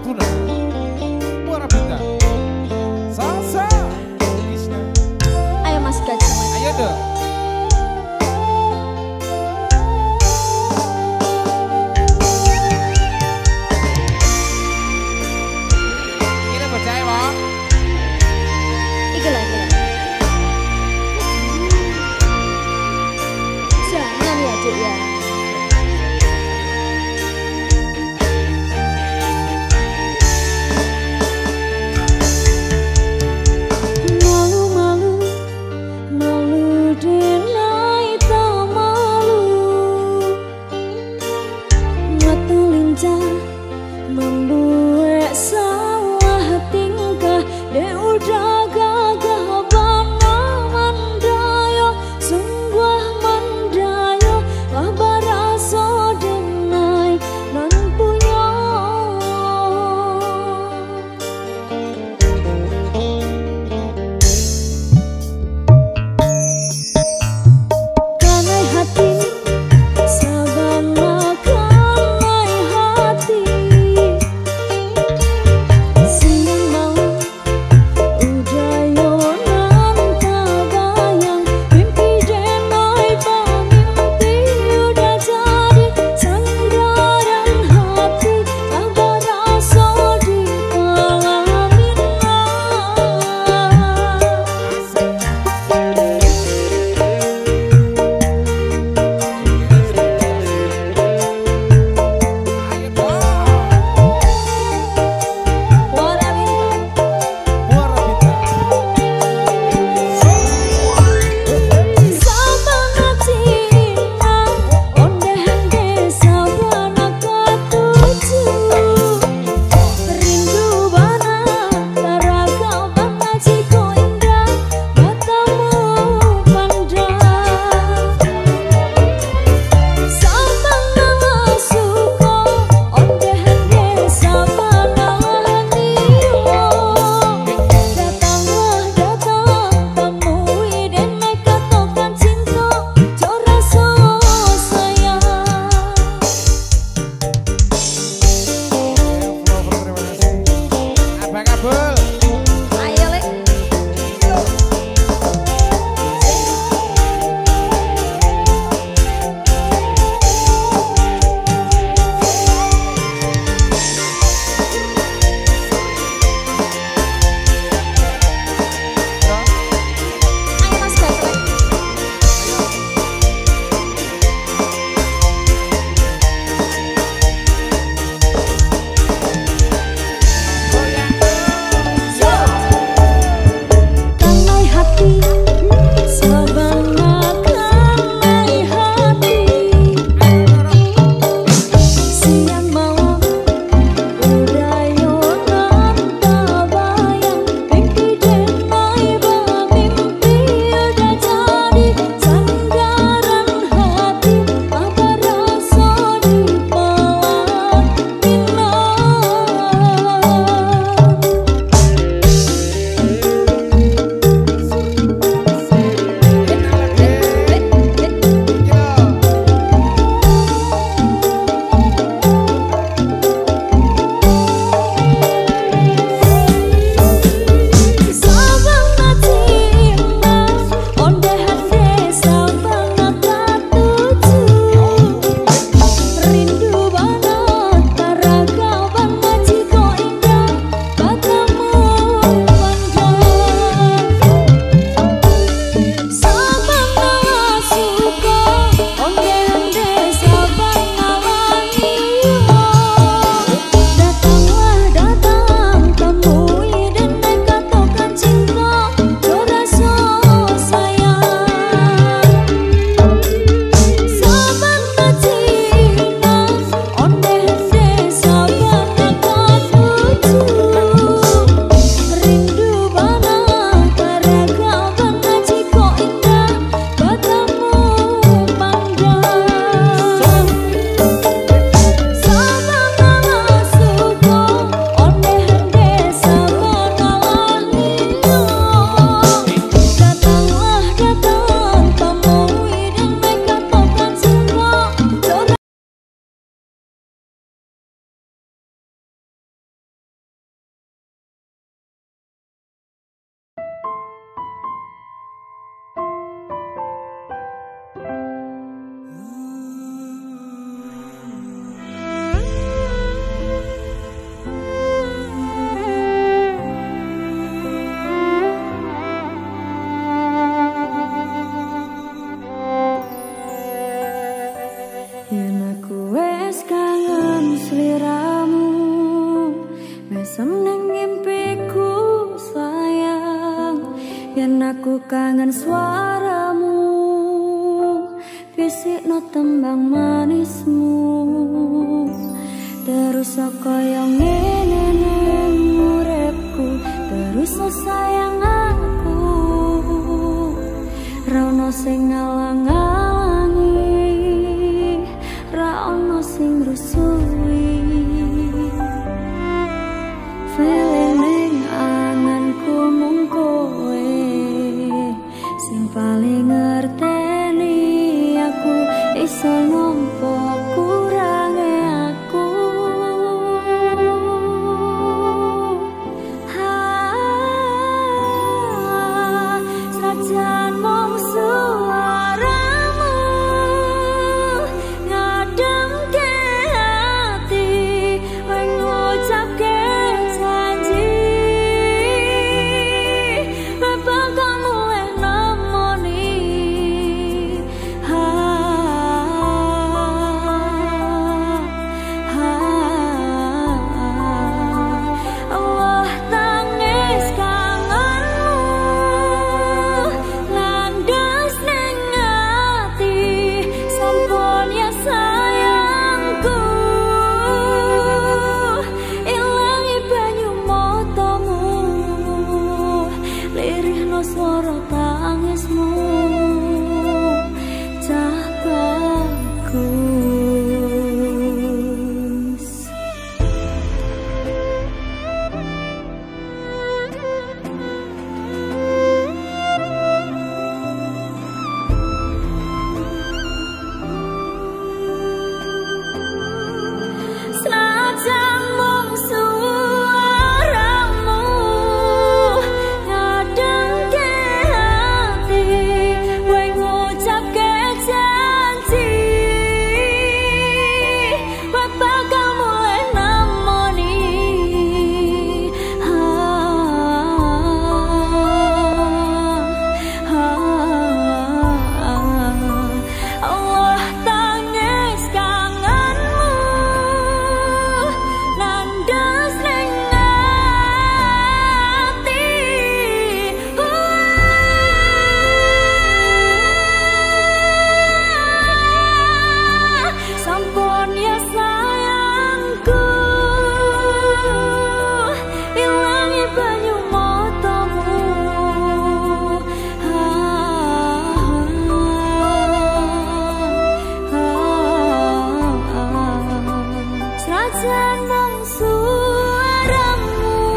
Puna Muara Bunda Salsa Krishna. Ayo Mas Gajah. Ayo dong. Ini percaya Pak? Iki lah, iki lah. Jangan ya Cik ya. dengan suaramu, bisikno tembang manismu. Terus kaya ngene ning uripku, terus sayang aku. Ra ono sing ngalang-alangi, ra ono sing rusui. Feeling ning anganku mung kowe sing paling ngerteni aku. Iso nampa kurange aku. Sajan mung suaramu ngademke hati, mengucapke janji. Apa kamu yang nemoni? Allah tangis kangenmu, landas ning ati, sampun ya sayangku. Ilangi banyu matamu, lirihno swara tangismu. Cah bagus. Senajan mung suaramu ngademke hati, kowe ngucapke janji. Kowe bakal mulai nemoni. Allah tangis kangenmu, landas ning ati. Sampun ya sayangku, ilangi banyu matamu. Senajan mung suaramu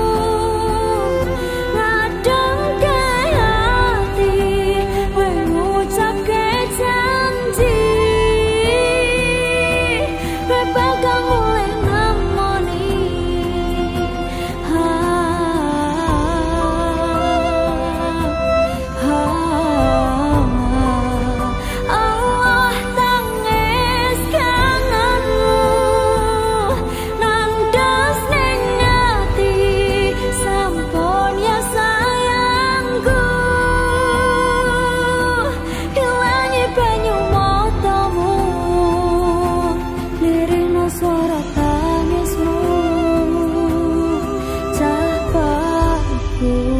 ngademke hati, kowe ngucapke janji. Kowe bakal mulai nemoni. Allah tangis kangenmu, landas ning ati, sampun ya sayangku. Ilangi banyu matamu, lirihno swara tangismu. Cah bagus.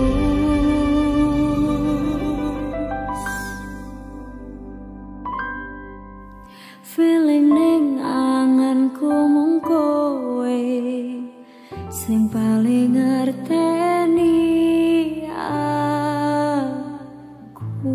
Feeling ning anganku mung kowe sing paling ngerteni aku.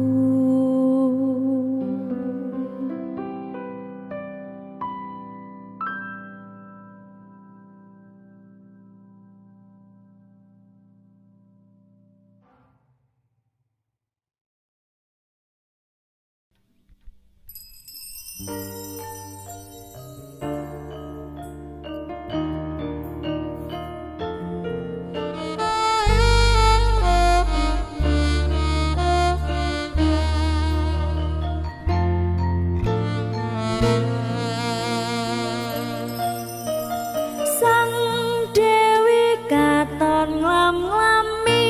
Sang Dewi katon nglam-nglami,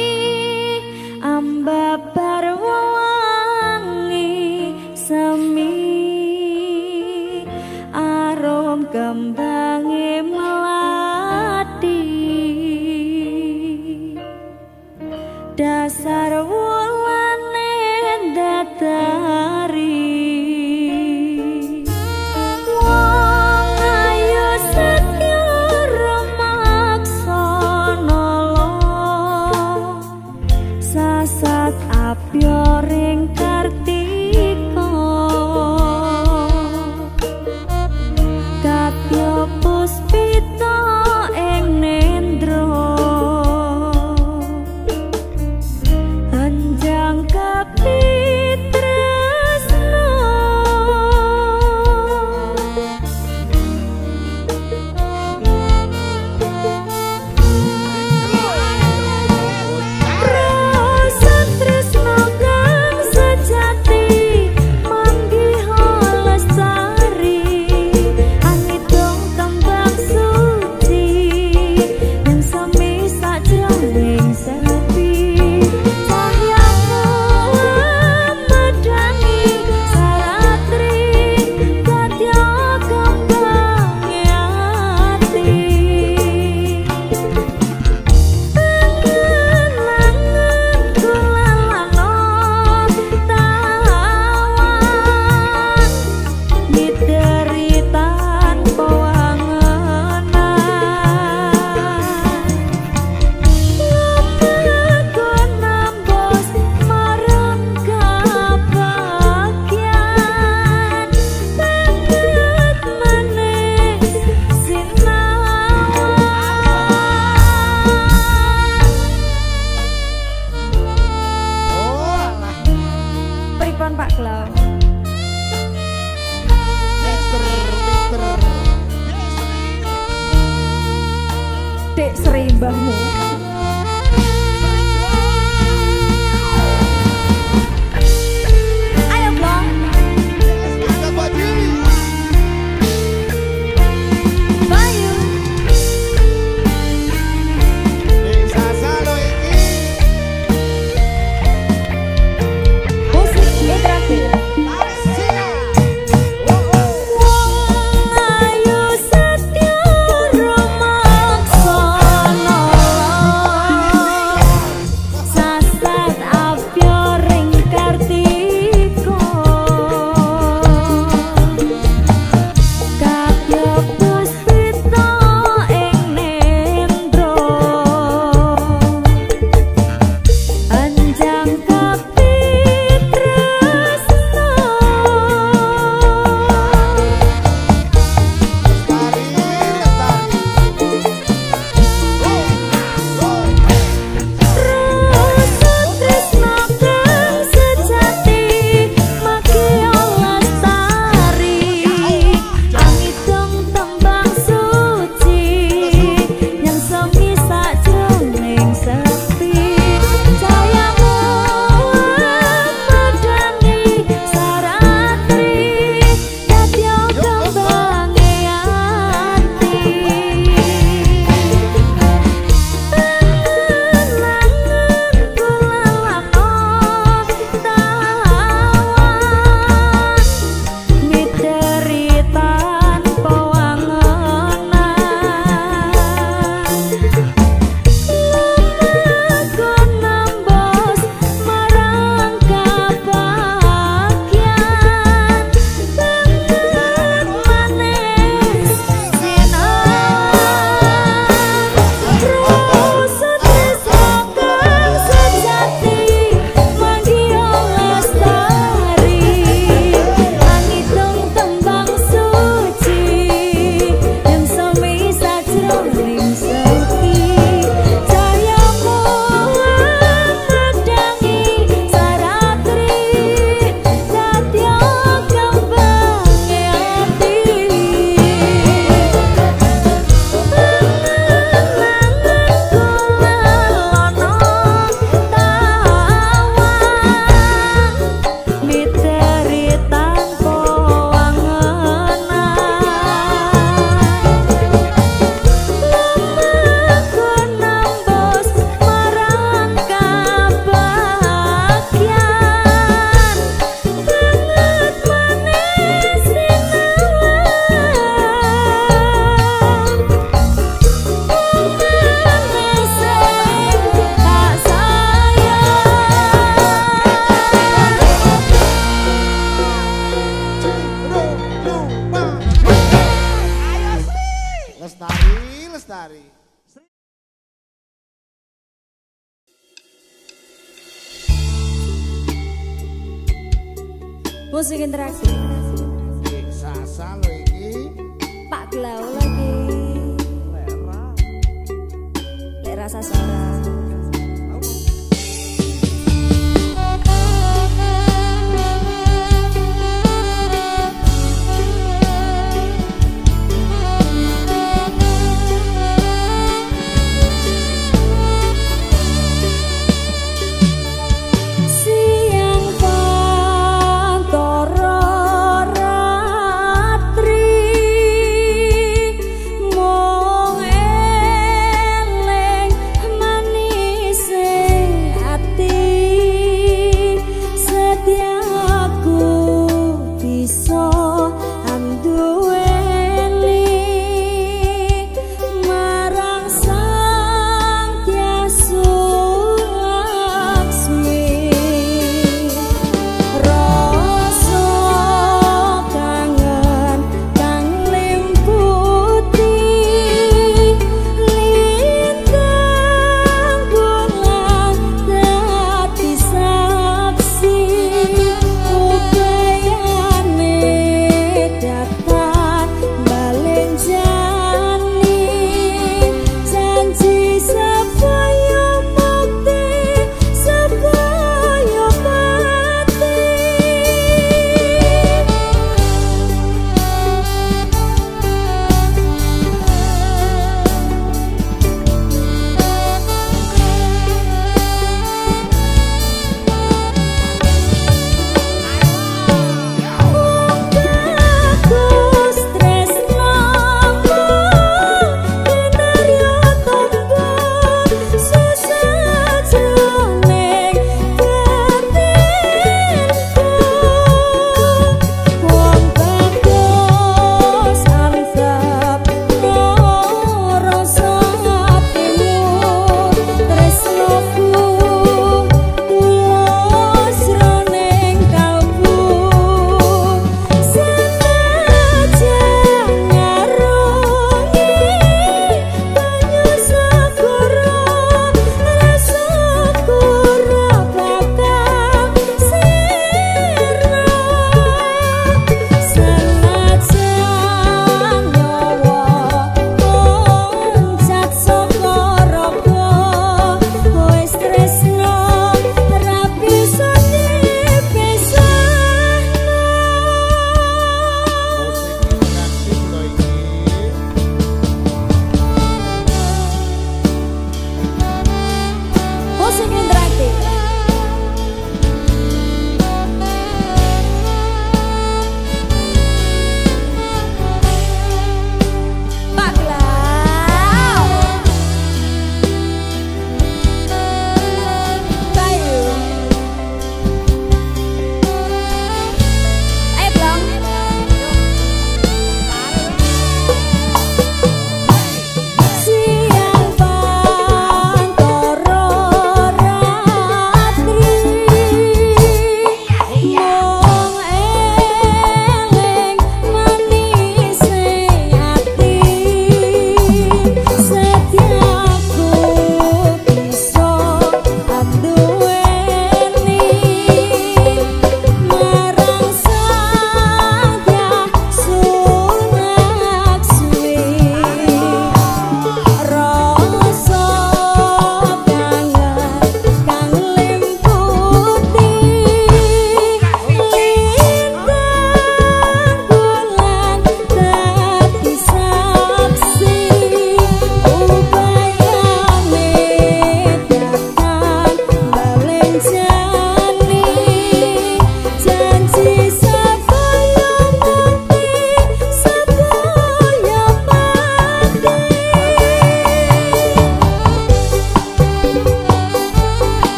ambabar wangi semi. Arom kembange melati, dasar wulane Dek serimbahmu. Ayo Blong. Bayu. Musik interaktif. Lestari. Musik interaktif. Sasa lo iki. Pak Glau lagi. Lera Sasora.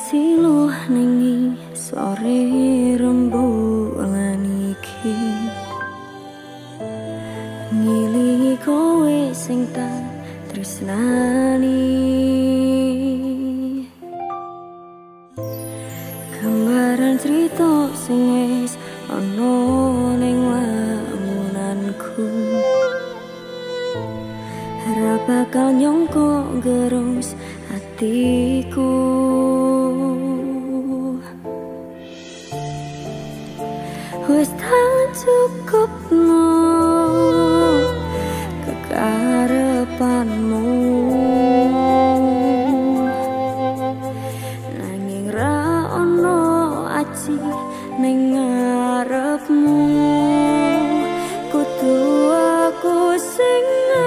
siluh nengi sore rembulan iki ngilingi kowe sing tak tresnani gambaran cerita sing wis ana ning lamunanku ora bakal nyongko gerus hatiku wis tak cukup no kekarepanmu nanging ra ono aji ning ngarepmu kudu aku sing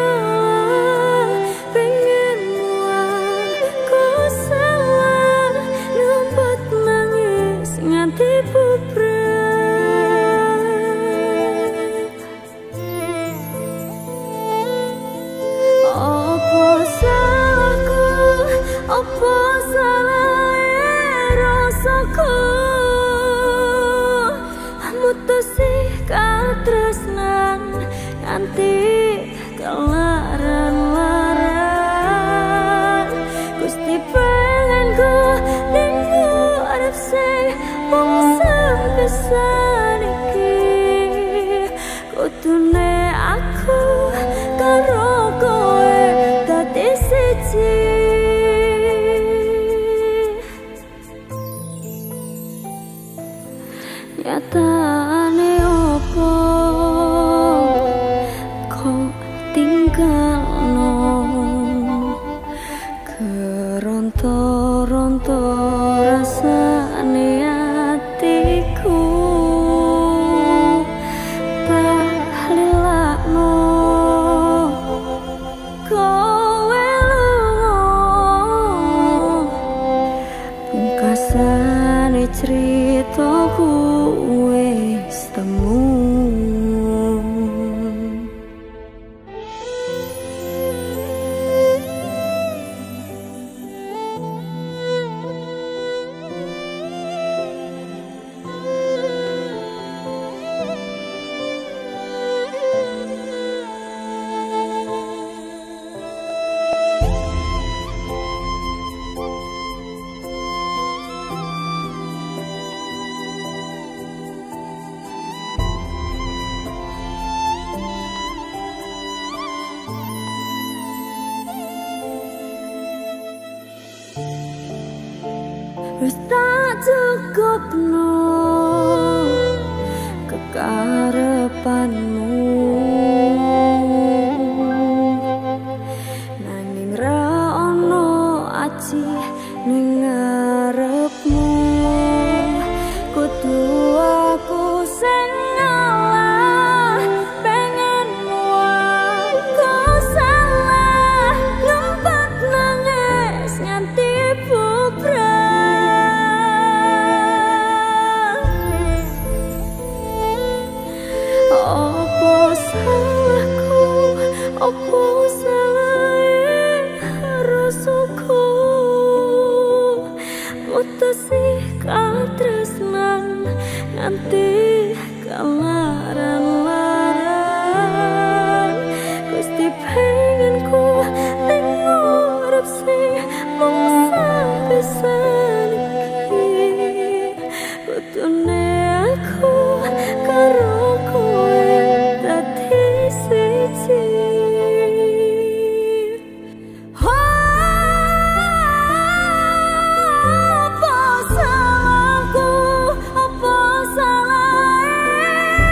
pengen aku salah numpet nangis nganti bubrek. Apa salah rasaku mutusi katresnan nganti kelaran-laran Gusti pengenku ning urip sing mung sepisan iki kudune aku karo kowe dadi siji. Nyatane opo kok tinggalno keronto-ronto rasane atiku tak lilakno kowe lunga pungkasane ceritaku wis temu. Wis tak cukup no kekarepanmu nanging ra ono aji ning ngarepmu kudu aku sing ngalah pengenmu aku salah numpet nangis nganti bubrek. Apa salah rasaku mutusi katresnan nganti kelaran-laran Gusti pengenku ning urip sing mung sepisan iki kudune aku karo kowe dadi siji. Apa salahku, apa salah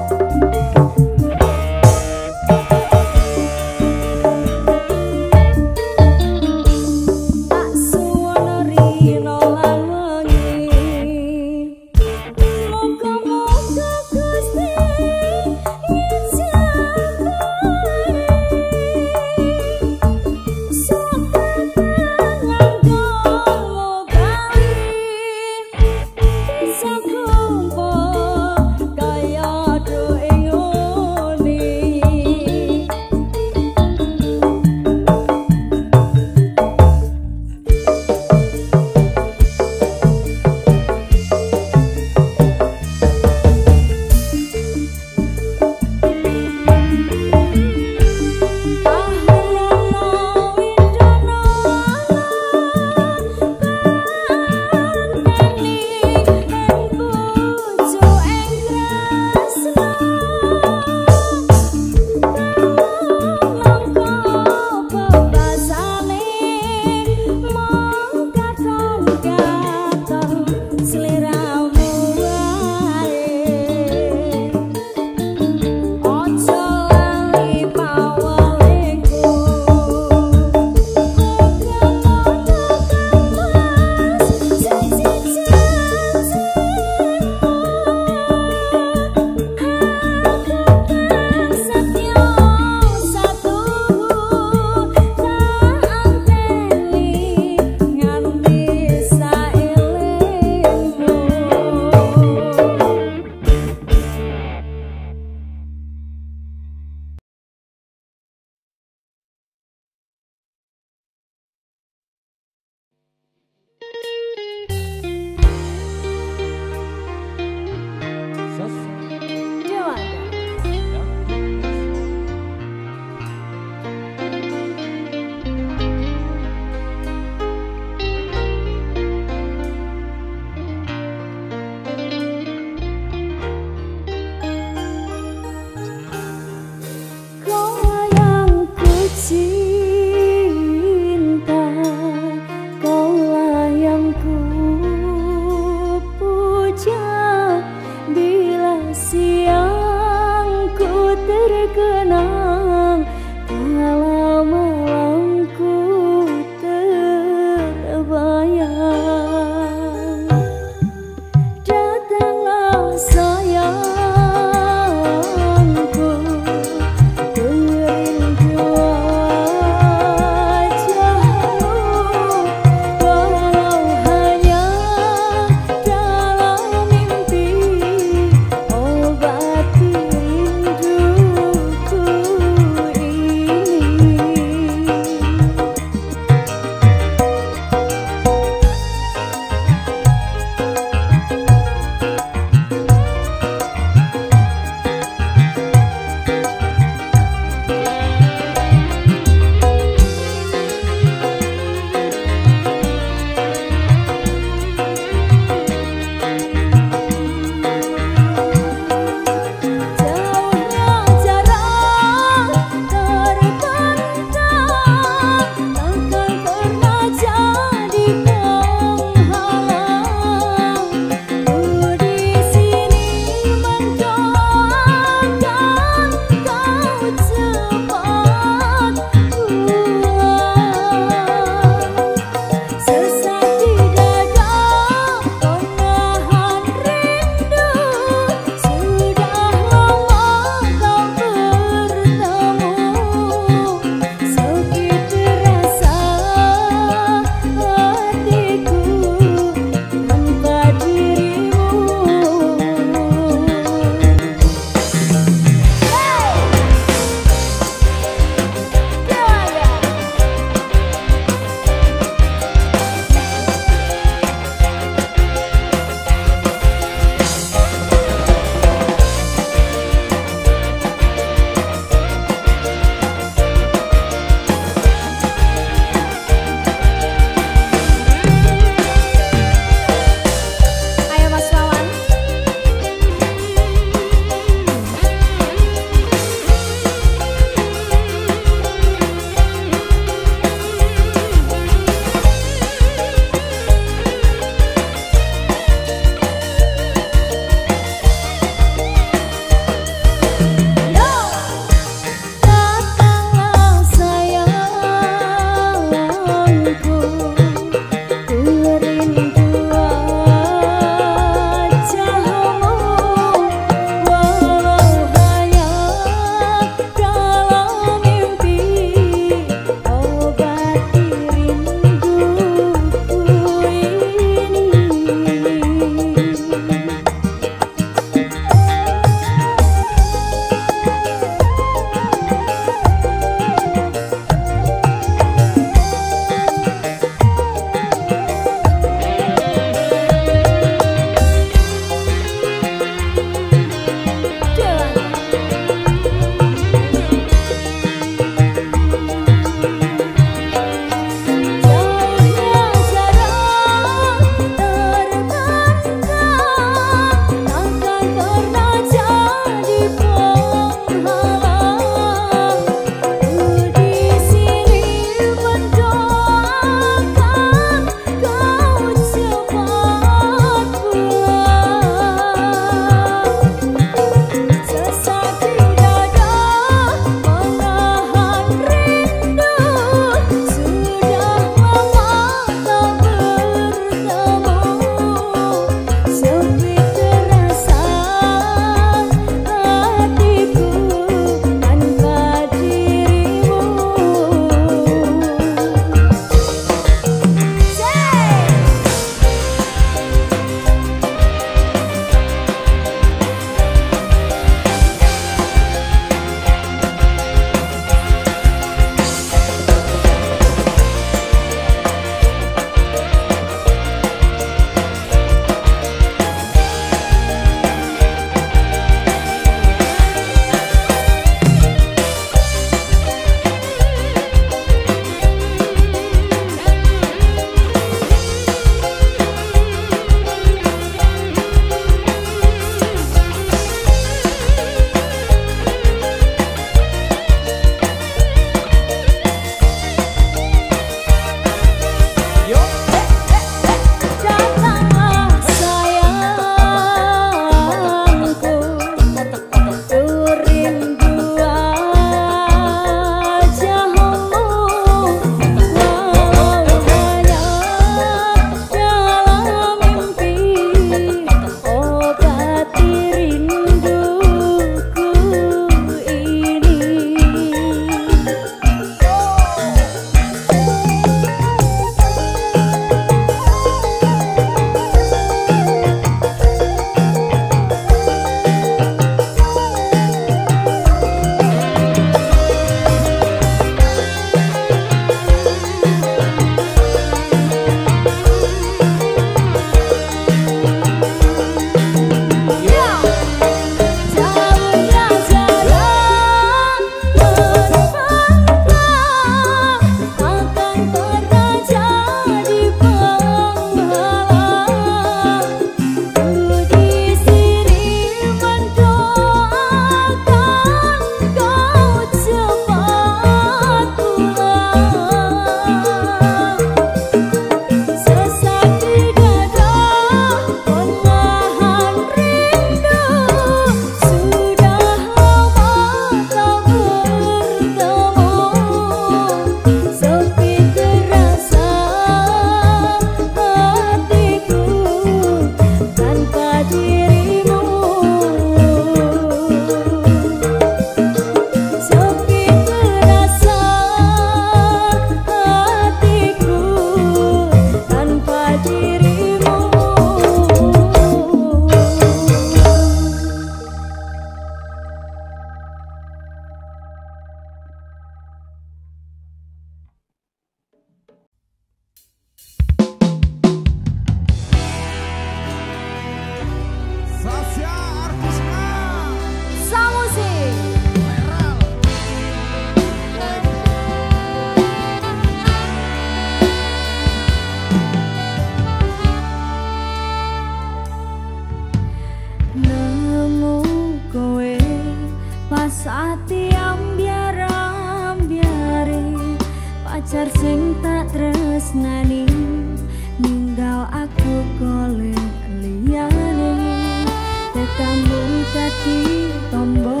pacar sing tak tresnani ninggal aku golek liyane tekamung dadi tombo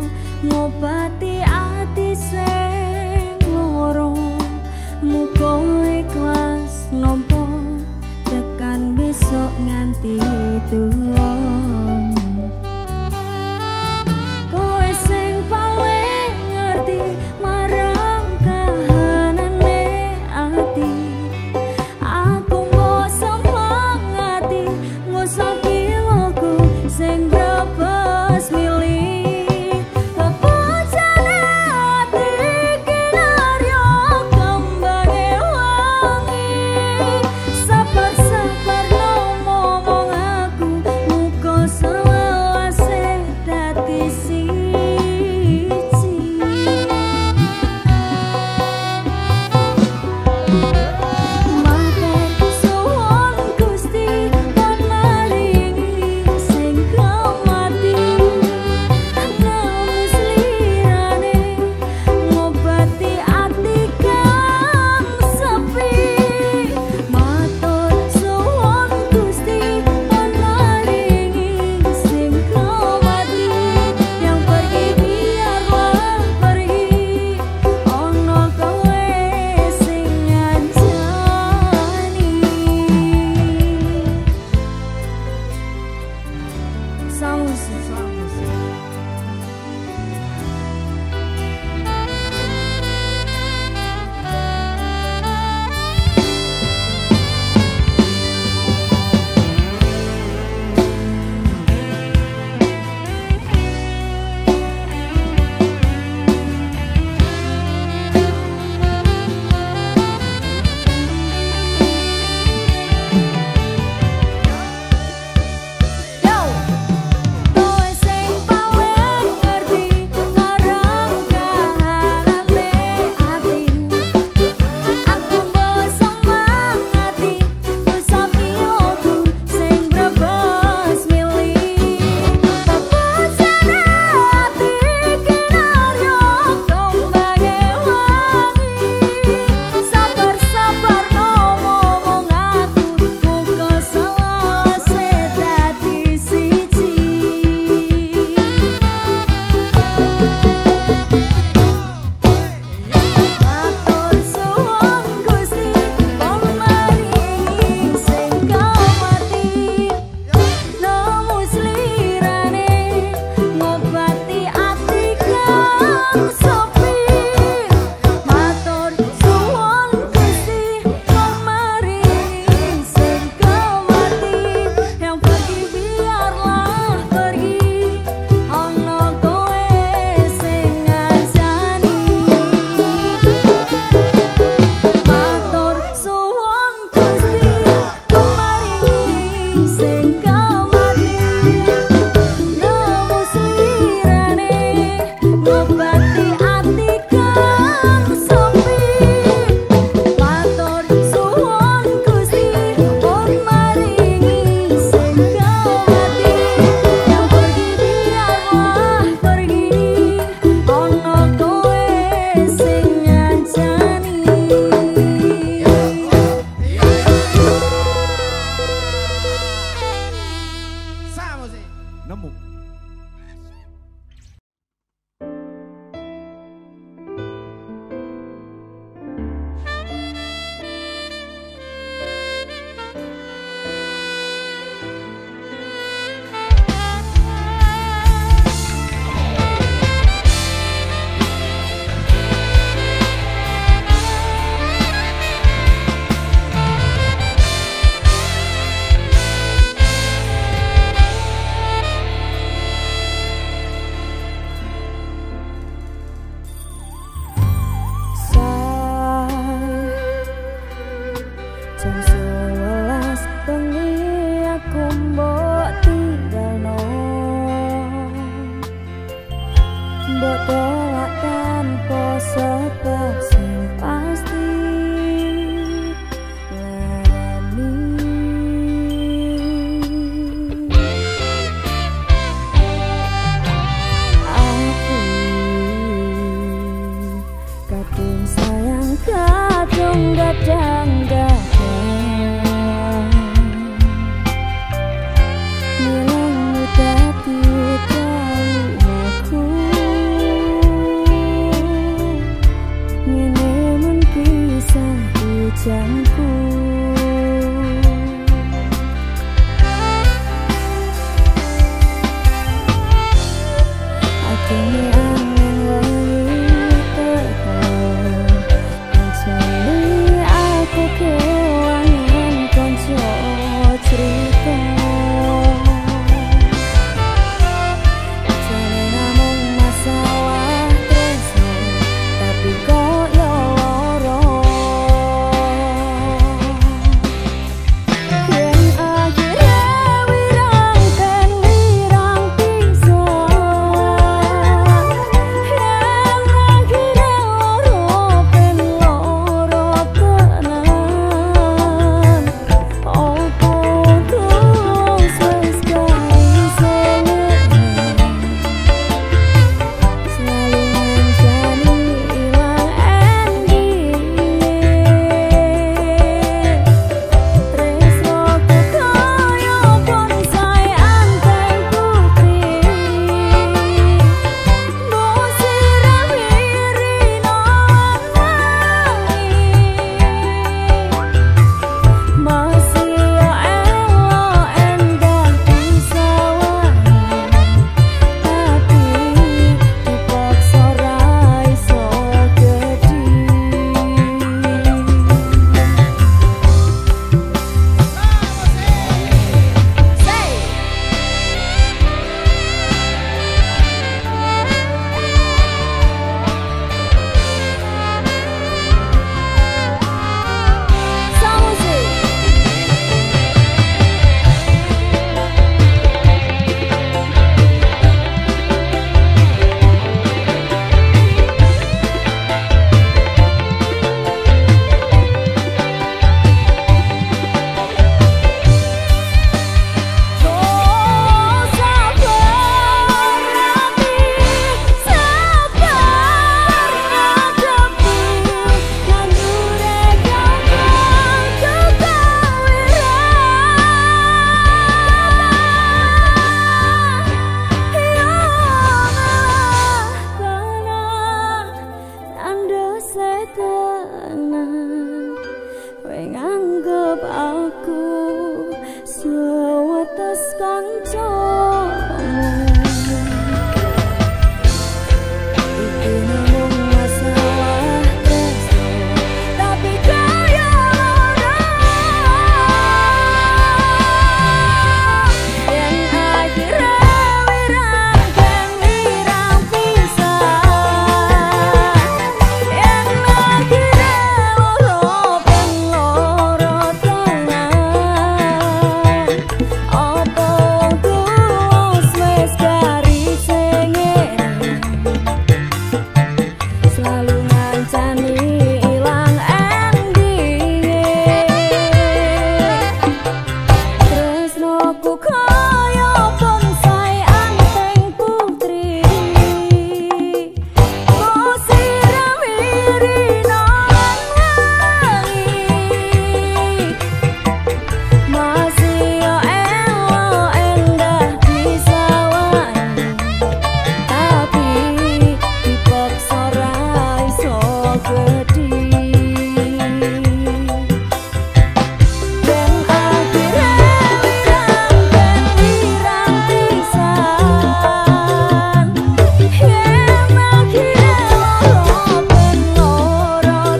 ngobati ati sing loro muga ikhlas nampa tekan besok nganti tuwa. Kadung sayang Roro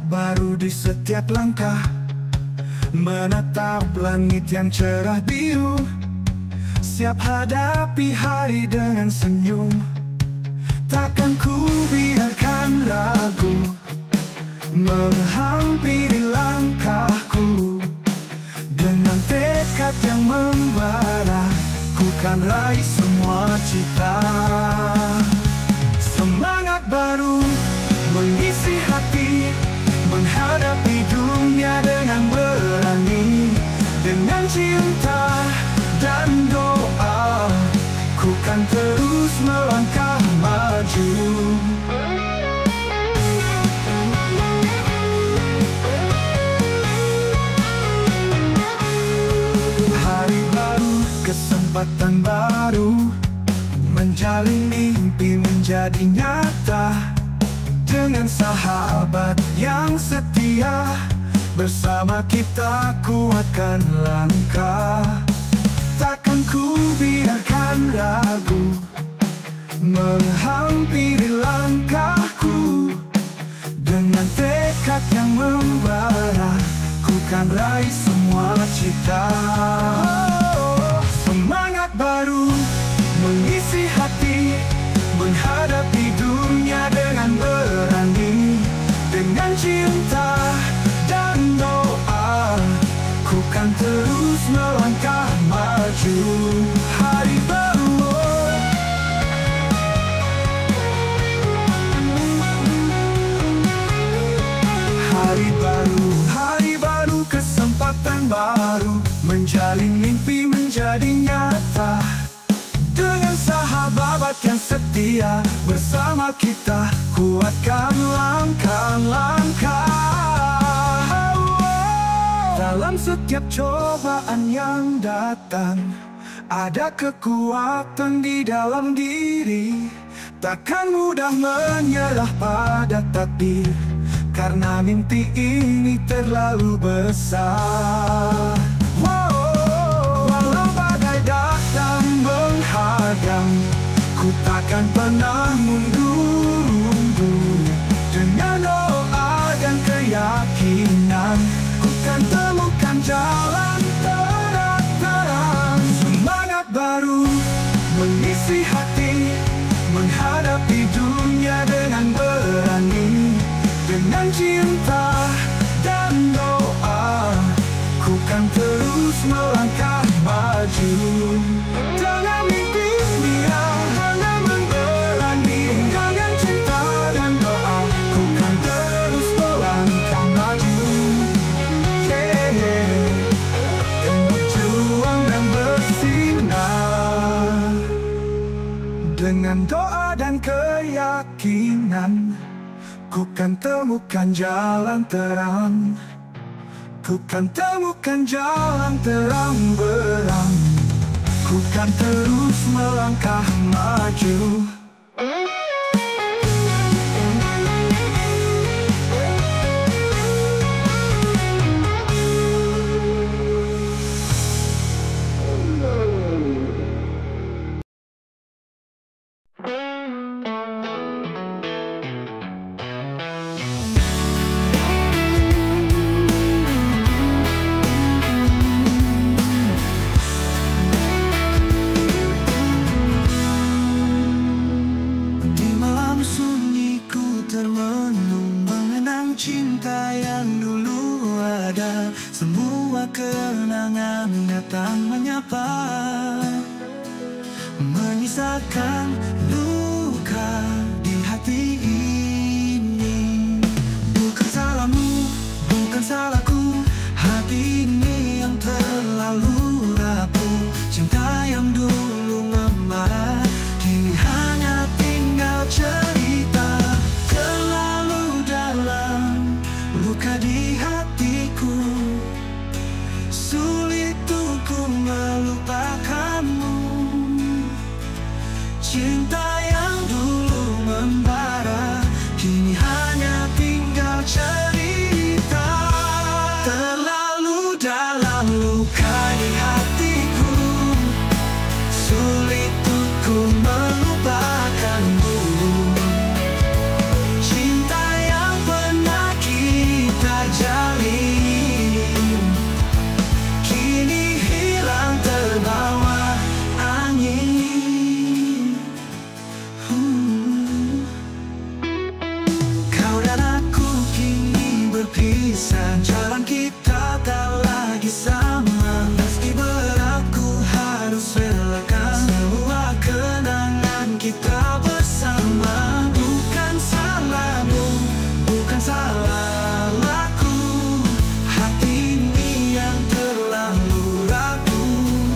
baru di setiap langkah, menatap langit yang cerah biru. Siap hadapi hari dengan senyum. Takkan ku biarkan ragu menghampiri langkahku. Dengan tekad yang membara, ku kan raih semua cita. Semangat baru mengisi hati, menghadapi dunia dengan berani. Dengan cinta dan doa, ku kan terus melangkah maju. Hari baru, kesempatan baru, menjalin mimpi menjadi nyata. Dengan sahabat yang setia, bersama kita kuatkan langkah. Takkan ku biarkan ragu menghampiri langkahku. Dengan tekad yang membara, ku kan raih semua cita. Semangat baru mengisi hati, menghadapi dunia dengan berani. Dengan cinta dan doa, ku kan terus melangkah maju. Hari baru, hari baru, hari baru, kesempatan baru, menjalin mimpi menjadi nyata. Dengan sahabat yang setia, bersama kita kuatkan langkah-langkah. Dalam setiap cobaan yang datang, ada kekuatan di dalam diri. Takkan mudah menyerah pada takdir, karena mimpi ini terlalu besar. Walau badai datang menghadang, ku takkan pernah mundur. Dengan doa dan keyakinan, ku kan temukan jalan terang. Semangat baru mengisi hati, menghadapi dunia dengan berani. Dengan cinta dan doa, ku kan terus melangkah maju. Dengan mimpi yang hanya berani. Dengan cinta dan doa, ku kan terus melangkah maju. Dengan berjuang dan bersinar. Dengan doa dan keyakinan, ku kan temukan jalan terang. Ku kan temukan jalan terang berang. Ku kan terus melangkah maju. Cinta yang dulu ada, semua kenangan datang menyapa, menyisakan luka di hati ini. Bukan salahmu, bukan salahku, hati ini yang terlalu rapuh. Cinta yang dulu membara, kini hanya tinggal cerita. Terlalu dalam luka di hatiku, sulit untuk melupakanmu. Cinta kita jalin kini hilang terbawa angin. Kau dan aku kini berpisah, jalan kita tak lagi sama. Meski berat ku harus relakan semua kenangan kita bersama. Bukan salahmu, bukan salahku, hati ini yang terlalu ragu.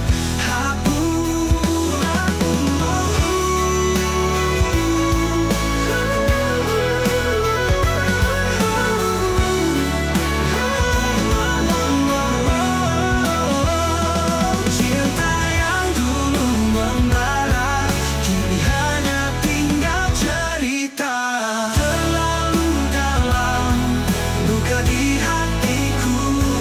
Cinta yang dulu membara kini hanya tinggal cerita. Terlalu dalam luka di hatiku,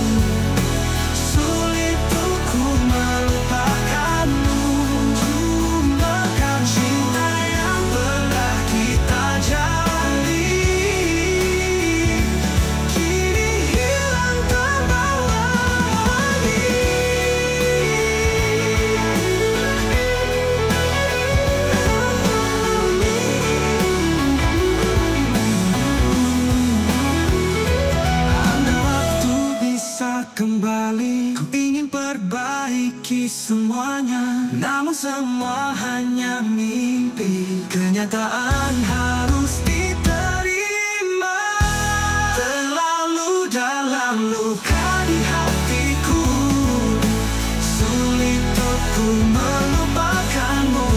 sulit untuk ku melupakanmu. Lupakan cinta yang pernah kita jalin kini hilang terbawa andai waktu bisa kembali, ku ingin perbaiki semuanya. Namun semua hanya mimpi, kenyataan harus diterima. Terlalu dalam luka di hatiku, sulit untuk ku melupakanmu.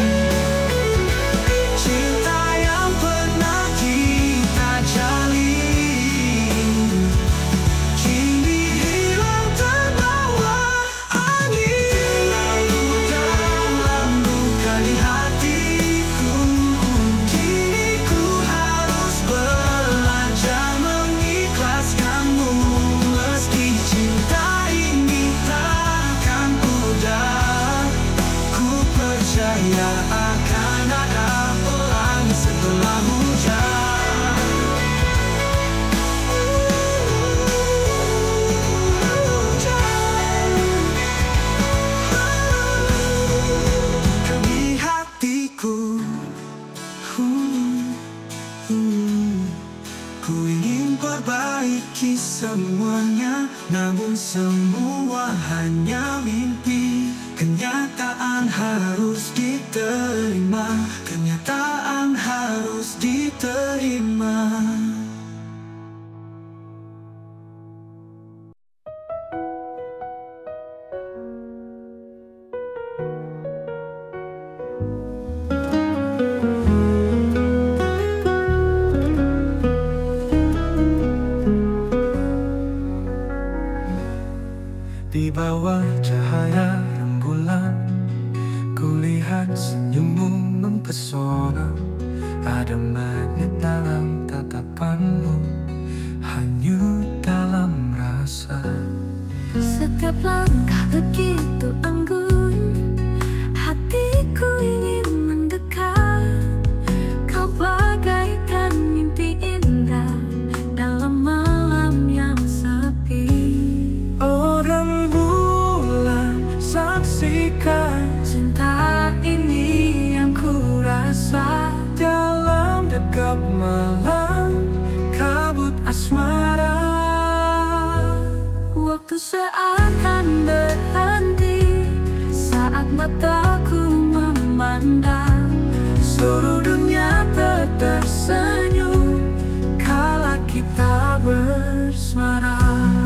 Cinta yang pernah kita jalin kini hilang terbawa angin. Terlalu dalam luka di hatiku, kini ku harus belajar mengikhlaskanmu. Meski cinta ini takkan mudah, ku percaya akan ada pelangi setelah hujan. Di hatiku, ku ingin perbaiki semuanya. Namun semua hanya mimpi, kenyataan harus diterima. Kenyataan harus diterima. Di bawah cahaya rembulan, kulihat senyummu mempesona. Ada magnet dalam tatapanmu, hanyut dalam rasa. Setiap langkah begitu anggun, hatiku ingin mendekat. Kau bagaikan mimpi indah dalam malam yang sepi. Oh rembulan, saksikan Cinta ini yang ku rasa dalam dekap malam kabut asmara. Waktu seakan berhenti saat mataku memandang. Seluruh dunia tersenyum kala kita bersama.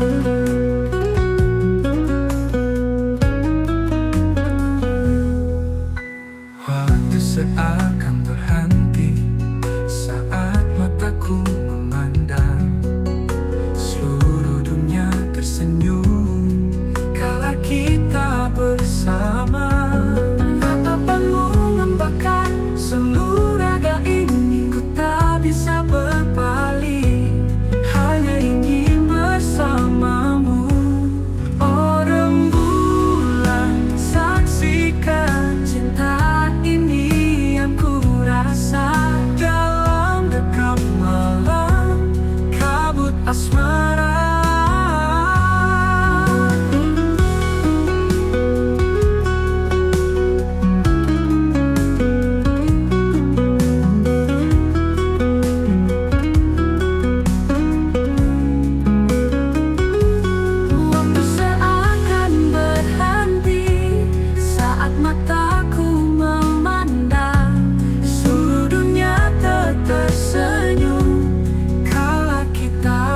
Waktu seakan berhenti saat mataku memandang. Seluruh dunia tersenyum kala kita bersama. Tatapanmu membakar seluruh raga ini, ku tak bisa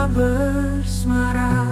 bersemara.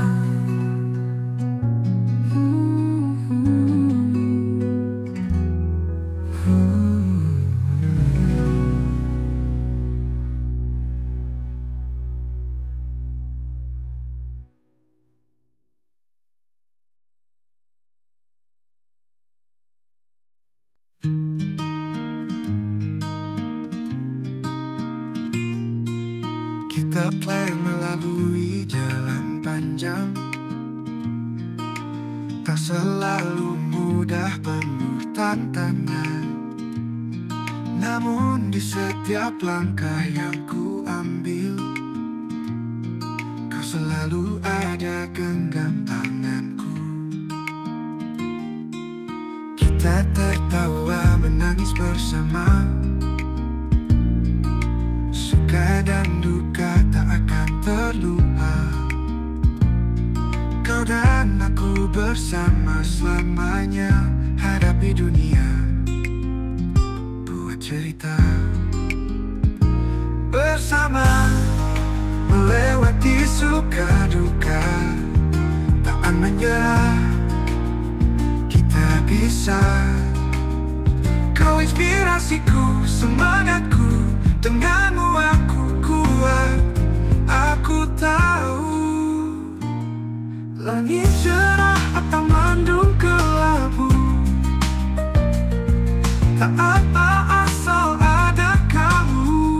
Kita play melalui jalan panjang, tak selalu mudah, penuh tantangan. Namun di setiap langkah yang ku ambil, kau selalu ada genggam tanganku. Kita tertawa menangis bersama, suka dan duka tak akan terlupa. Kau dan aku bersama selamanya, hadapi dunia, buat cerita bersama, melewati suka duka, tak menyerah, kita bisa. Kau inspirasiku, semangatku, denganmu aku kuat. Aku tahu langit cerah atau mendung kelabu, tak apa asal ada kamu.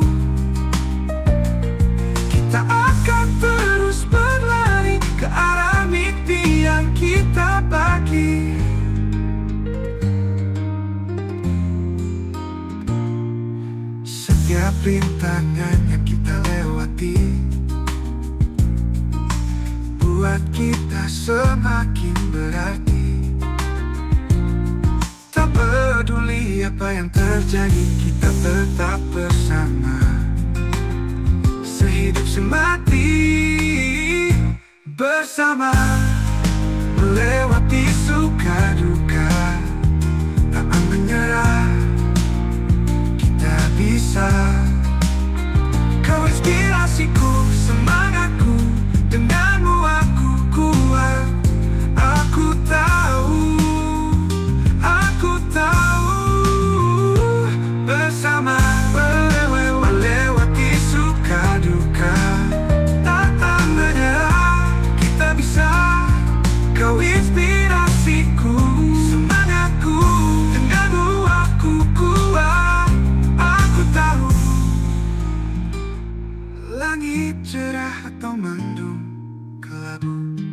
Kita akan terus berlari ke arah mimpi yang kita bagi. Setiap rintangan yang kita lewati buat kita semakin berarti. Tak peduli apa yang terjadi, kita tetap bersama, sehidup semati bersama, melewati suka duka, tak menyerah, kita bisa. Kau inspirasiku, semangatku, denganmu aku kuat. Aku tahu, bersama melewati suka duka, tak menyerah, kita bisa. Kau inspirasiku, semangatku, denganmu aku kuat. Aku tahu langit cerah atau mendung kelabu.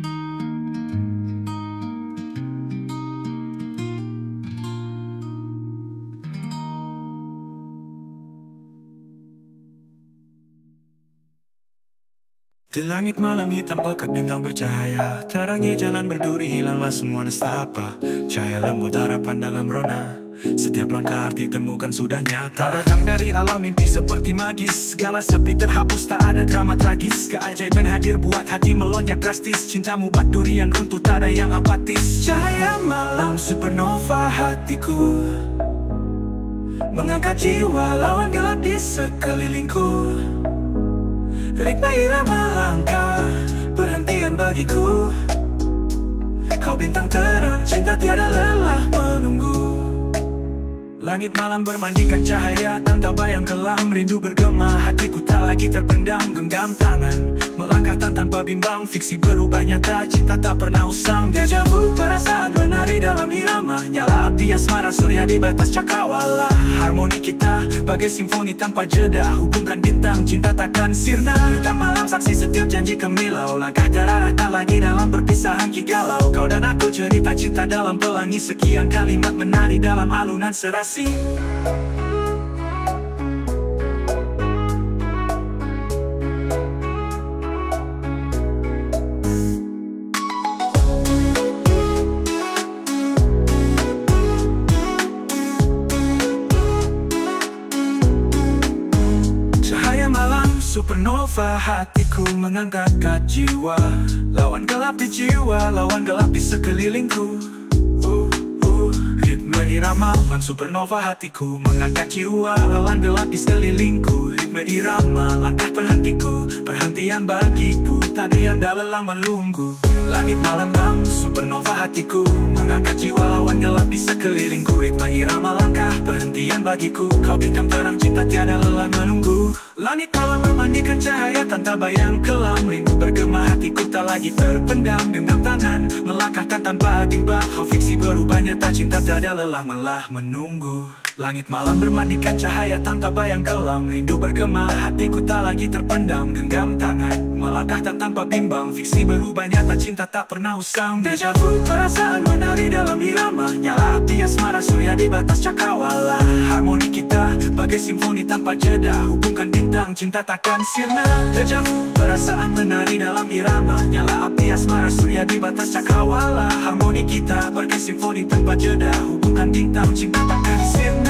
Di langit malam hitam pekat bintang bercahaya, terangi jalan berduri, hilanglah semua nestapa. Cahaya lembut harapan dalam rona, setiap langkah arti temukan sudah nyata. Datang dari alam mimpi seperti magis, segala sepi terhapus, tak ada drama tragis. Keajaiban hadir buat hati melonjak drastis, cintamu bat durian runtuh, tak ada yang apatis. Cahaya malam supernova hatiku, mengangkat jiwa lawan gelap di sekelilingku. Ritme irama langkah, perhentian bagiku. Kau bintang terang, cinta tiada lelah menunggu. Langit malam bermandikan cahaya, tanpa bayang kelam, rindu bergema, hatiku tak lagi terpendam. Genggam tangan, melangkah tanpa bimbang, fiksi berubah nyata, cinta tak pernah usang. Deja vu perasaan menari dalam irama, nyala api asmara surya di batas cakrawala. Harmoni kita bagai simfoni tanpa jeda, hubungkan bintang, cinta takkan sirna. Hitam malam saksi setiap janji kemilau, langkah terarah tak lagi dalam perpisahan kigalau. Kau dan aku cerita cinta dalam pelangi, sekian kalimat menari dalam alunan serasi. Cahaya malam supernova hatiku, mengangkat jiwa, lawan gelap di jiwa, lawan gelap di sekelilingku. Ritme irama alam supernova hatiku, mengangkat jiwa alam gelap di sekelilingku. Ritme irama langkah perhentiku, perhentian bagiku, tak ada yang dah lelah menunggu. Langit malam alam supernova hatiku, mengangkat jiwa awan gelap di sekelilingku. Ritme irama langkah perhentian bagiku, kau bintang terang cinta tiada lelah menunggu. Langit malam memandikan cahaya tanpa bayang kelam, rindu bergema hatiku tak lagi terpendam. Genggam tangan melangkahkan tanpa timbang, kau fiksi berubah nyata cinta tiada lelah melah menunggu. Langit malam bermandikan cahaya tanpa bayang kelam, rindu bergema hatiku tak lagi terpendam. Genggam tangan melangkahkan tanpa bimbang, fiksi berubah nyata cinta tak pernah usang. Deja vu perasaan menari dalam irama, nyala api asmara surya di batas cakrawala. Harmoni kita bagai simfoni tanpa jeda, hubungkan bintang cinta takkan sirna. Deja vu perasaan menari dalam irama, nyala api asmara surya di batas cakrawala. Harmoni kita bagai simfoni tanpa jeda, hubungkan bintang cinta takkan sirna.